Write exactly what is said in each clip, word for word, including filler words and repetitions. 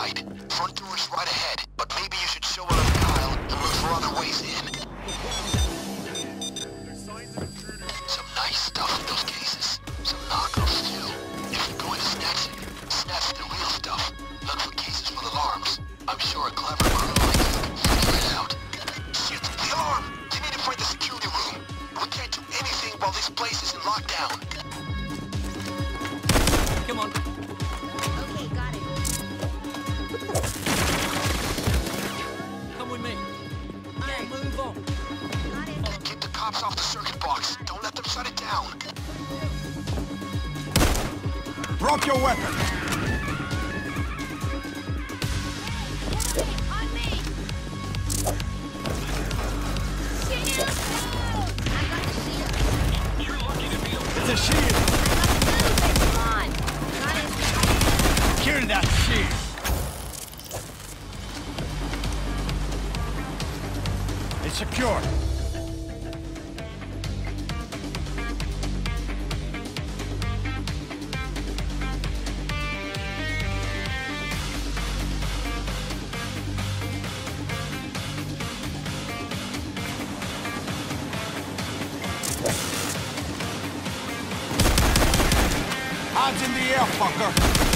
right. Front door is right ahead, but maybe you should show enough guile and look for other ways in. Some nice stuff in those cases. Some knockoffs too. If you're going to snatch it, snatch the real stuff. Look for cases with alarms. I'm sure a clever crew like you can figure it out. Shit, the alarm! You need to find the security room. We can't do anything while this place is in lockdown. Come on. Okay, got it. Come with me. Yeah, move on. Got it. Keep the cops off the circuit box. Don't let them shut it down. Drop your weapon! On me! Shield! I got the shield. You're lucky to be okay. It's a shield! Come on. Got it. Kill that shield! It's secure. Hands in the air, fucker!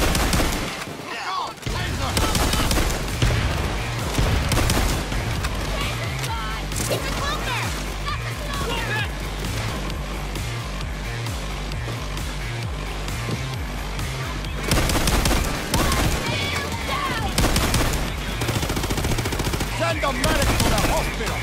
It's a cloaker! Send a medic to the hospital!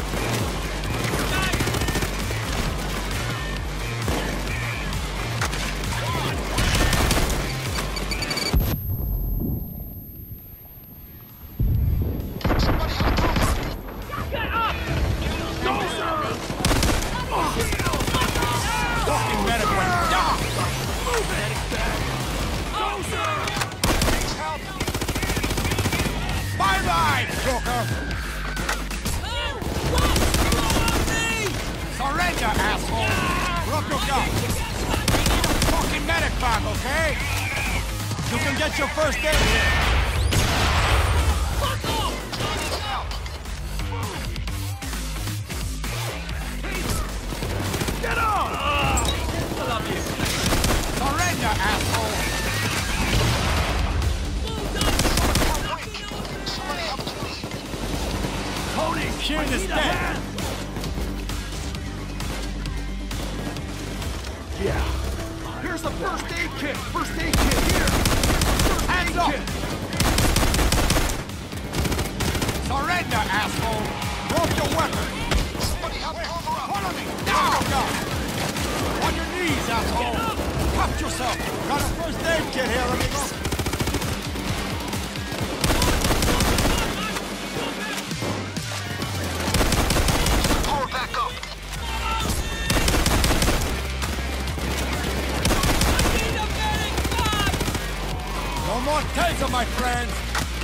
Fucking medic went down! Bye-bye, Joker! Surrender, asshole! Drop your gun! Fucking medic bag, okay? You can get your first aid here! Get on! I love you. Surrender, asshole! Somebody help me. Tony, shield is dead! Yeah. Here's the first aid kit! First aid kit, here! Hands up! Surrender, asshole! Drop your weapon! Somebody help cover up. Follow me! Down! Down! On your knees, asshole! Cuff yourself! Got a first aid kit here, amigo! Power back up. No more taser, my friends!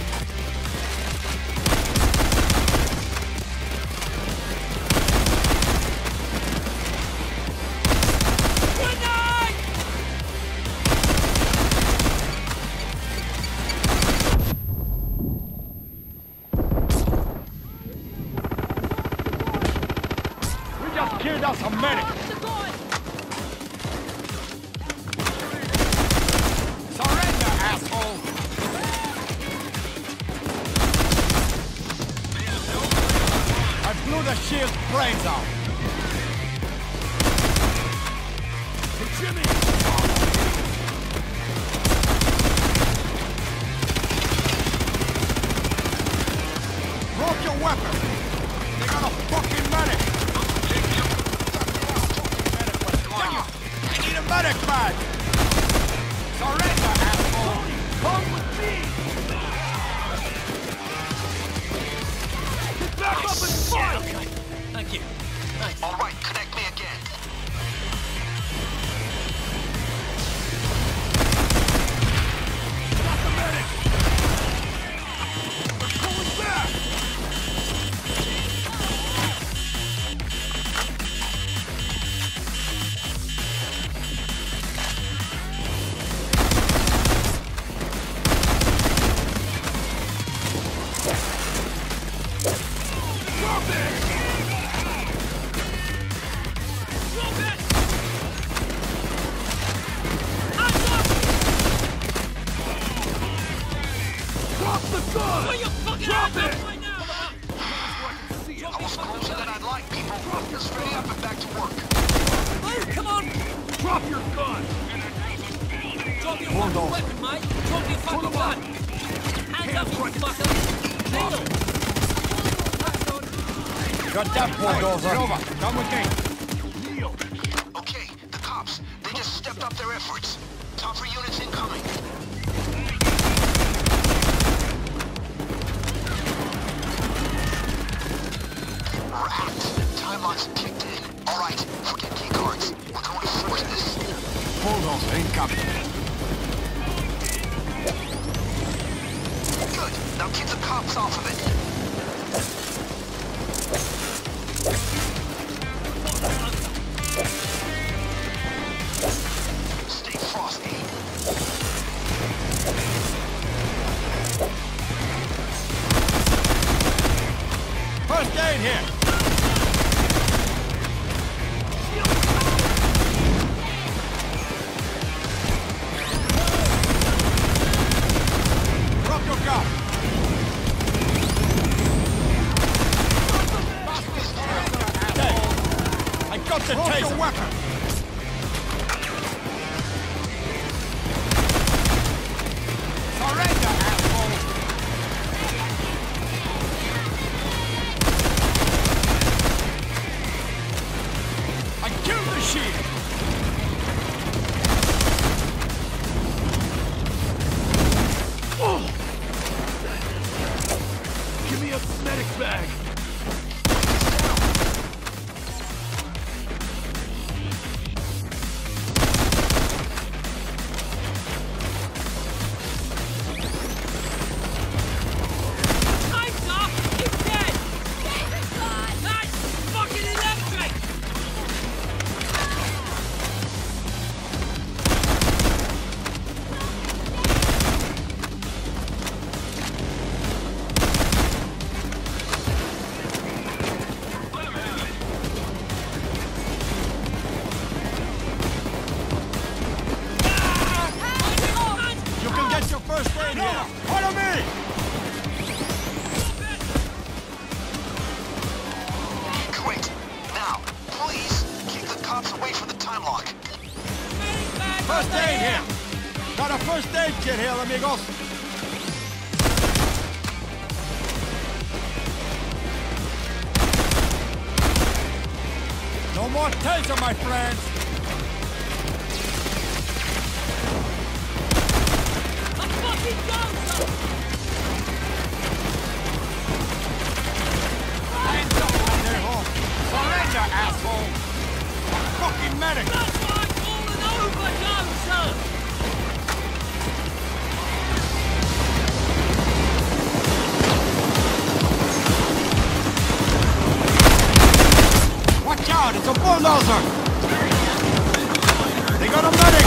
We just killed us a medic! Surrender, asshole! I blew the shield's brains out! Hey, Jimmy! Drop your weapon! They got a fucking medic! I need a medic badge! Surrender, asshole! Come with me! Get back up and fight! Okay. Thank you. Thanks. All right, connect me again. Got the medic! They're pulling back! weapon, mate. Drop your fucking gun. Hands up, you fucker. Kneel. Got that bulldozer. Over. Come with me. Okay, the cops. They just stepped up their efforts. Top three units incoming. Rat. Time lock's kicked in. All right, forget key cards. We're going to force this. Bulldozer incoming. Good. Now keep the cops off of it. Stay frosty. First aid here. Drop your gun. Hey, I got the taser. Your weapon. Surrender, asshole. I killed the shield. Give me a medic bag. Time's up. He's dead. That's fucking electric. You can get your first aid here. Follow me. Great. Now, please keep the cops away from the time lock. First aid here. Got a first aid kit here, amigos. No more taser, my friends. A fucking dozer. Hands up when they're home. Surrender, asshole. A fucking medic. That's why I'm falling over, dozer. Watch out, it's a bulldozer. They got a medic.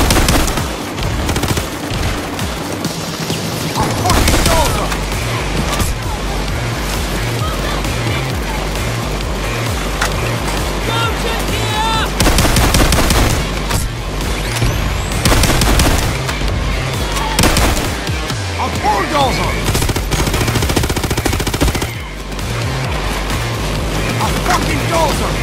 A fucking dozer. Dozer here. A bulldozer. A fucking dozer.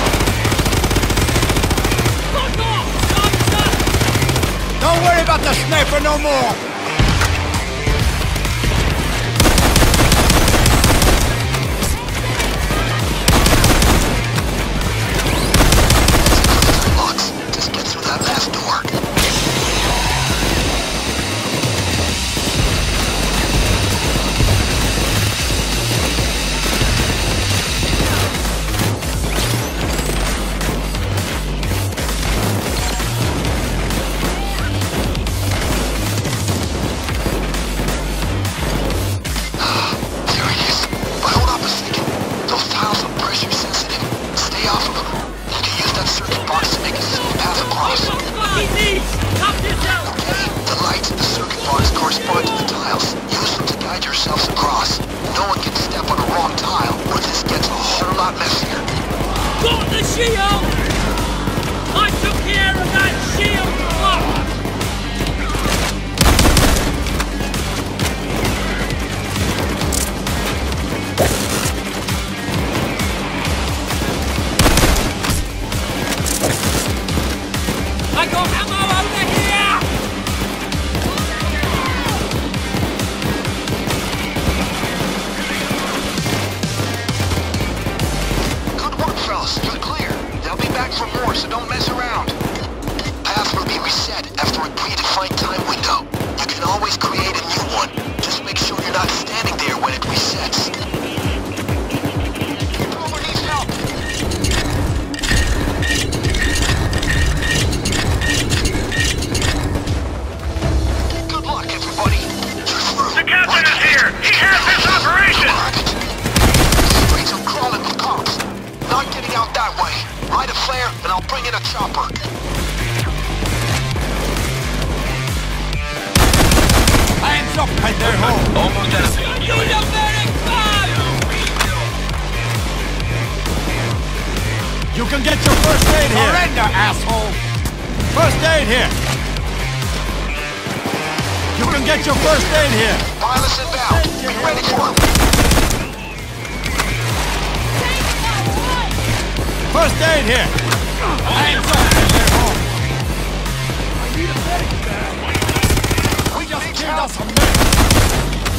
Fuck off, dozer. Don't worry about the sniper no more. Time locks. Just get through that last door. There it is. But hold up a second. Those tiles are pressure sensitive. Stay off of them. You can use that circuit box to make a smooth path across. Fucking needs. Help yourself. Okay, the lights in the circuit box correspond to the tiles. Use them to guide yourselves across. No one can step on a wrong tile, or this gets a whole lot messier. Got the shield. I took care of that shield. Fuck. I got ammo over here! door, so don't mess around. Path will be reset after a predefined time window. You can always create a new one. Just make sure you're not standing there when it resets. Whoever needs help. Good luck, everybody. You're through. The captain is here! He has this operation! The streets are crawling with cops. Not getting out that way. Light a flare, and I'll bring in a chopper. Hands up, and they're home. Almost at a You the medic! You can get your first aid here. Surrender, asshole. First aid here. You can get your first aid here. Pilots inbound. Be ready for him. First aid here. Hands up, and they're home. I need a medic bag. We just killed us a medic.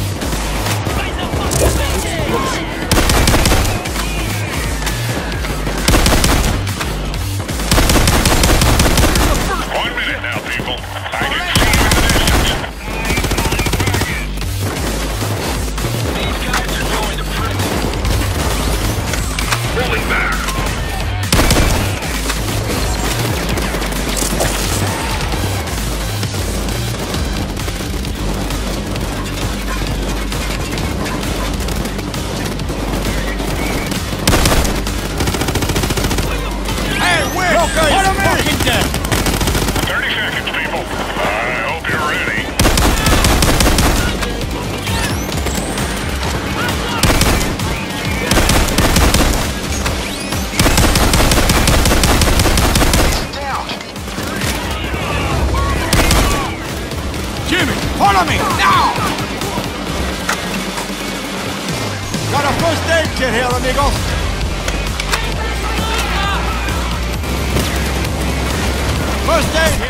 One minute now, people. I can see you in the distance. These guys are going to prison. Pulling back. Hey, Wick! Joker is fucking dead. thirty seconds, people. I hope you're ready. Down. Jimmy, follow me, now! Got a first aid kit here, amigo. First aid